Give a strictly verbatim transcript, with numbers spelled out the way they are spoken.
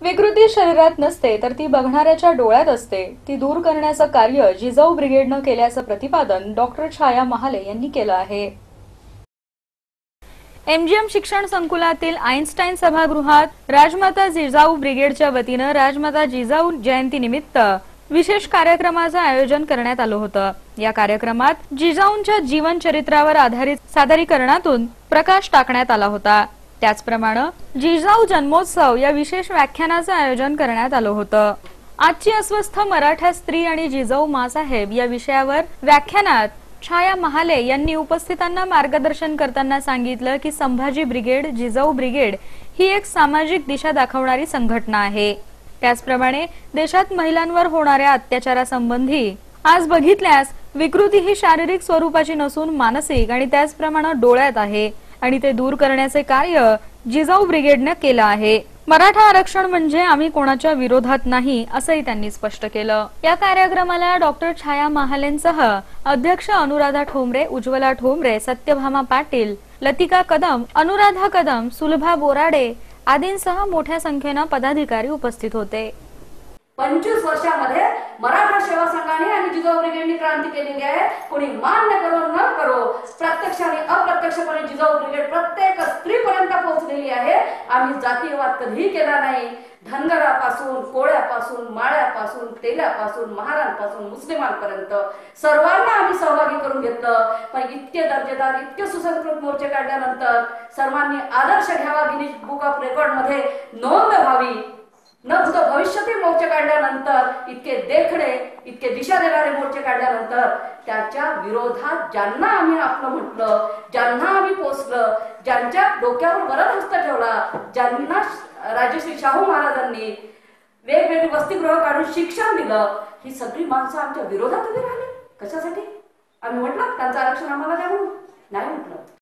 विकृती शरीरात नसते तर ती बघणाऱ्याच्या डोळ्यात असते, ती दूर करण्याचं कार्य जिजाऊ ब्रिगेडनं केल्याचं प्रतिपादन डॉक्टर छाया महाले यांनी केलं आहे। एमजीएम शिक्षण संकुलातील आइन्स्टाईन सभागृहात राजमाता जिजाऊ ब्रिगेडच्या वतीनं राजमाता जिजाऊ जयंतीनिमित्त विशेष कार्यक्रमाचं आयोजन करण्यात आलं होतं। या कार्यक्रमात जिजाऊंच्या जीवन चरित्रावर आधारित सादरीकरणातून प्रकाश टाकण्यात आला होता। त्याचप्रमाणे जिजाऊ जन्मोत्सव या विशेष व्याख्यानाचं आयोजन करण्यात आलं होतं। आजची अस्वस्थ मराठा स्त्री आणि जिजाऊ मासाहेब या विषयावर व्याख्यानात छाया महाले यांनी उपस्थितांना मार्गदर्शन करताना सांगितलं की संभाजी ब्रिगेड जिजाऊ ब्रिगेड ही एक सामाजिक दिशा दाखवणारी संघटना आहे। त्याचप्रमाणे देशात महिलांवर होणाऱ्या अत्याचारासंबंधी आज बघितल्यास विकृती ही शारीरिक स्वरूपाची नसून मानसिक आणि त्याचप्रमाणे डोळ्यात आहे आणि ते दूर करण्याचे कार्य जिजाऊ ब्रिगेडने केलं आहे। मराठा आरक्षण म्हणजे आम्ही कोणाच्या विरोधात नाही असंही त्यांनी स्पष्ट केलं। या कार्यक्रमाला डॉक्टर छाया महालेंसह अध्यक्ष अनुराधा ठोंबरे, उज्ज्वला ठोंबरे, सत्यभामा पाटील, लतिका कदम, अनुराधा कदम, सुलभा बोराडे आदींसह मोठ्या संख्येने पदाधिकारी उपस्थित होते। पंचवीस वर्षांमध्ये मराठा सेवा संघाने आणि जिजाऊ ब्रिगेडने क्रांती केलेली आहे। कोणी मान्य करो न करो, प्रत्यक्ष आणि अप्रत्यक्षपणे जिजाऊ ब्रिगेड प्रत्येक स्त्रीपर्यंत पोहोचलेली आहे। आम्ही जातीयवाद कधीही केला नाही। धनगरापासून, कोळ्यापासून, माळ्यापासून, तेल्यापासून, महारांपासून, मुस्लिमांपर्यंत सर्वांना आम्ही सहभागी करून घेतलं। पण इतके दर्जेदार, इतके सुसंस्कृत मोर्चे काढल्यानंतर सर्वांनी आदर्श घ्यावा, गिनीज बुक ऑफ रेकॉर्ड मध्ये नोंद व्हावी। न भूत भविष्यातील मोर्चे काढल्यानंतर, इतके देखणे, इतके दिशा देणारे मोर्चे काढल्यानंतर त्याच्या विरोधात ज्यांना आम्ही आपलं म्हटलं, ज्यांना आम्ही पोचलं, ज्यांच्या डोक्यावर वरद हस्त ठेवला, ज्यांना राजश्री शाहू महाराजांनी वेगवेगळी वसतिगृह काढून शिक्षण दिलं, ही सगळी माणसं आमच्या विरोधात उभी राहिली। कशासाठी? आम्ही म्हटलं त्यांचं आरक्षण आम्हाला द्या म्हणून? नाही,